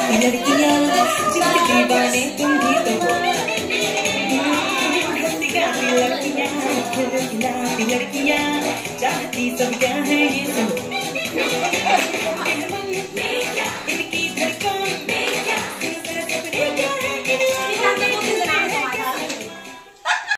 लड़कियां जिनके दीवाने तुम भी तो हो। गाती लड़कियां खिलखिलाती लड़कियां चाहती सब क्या है ये सुनो।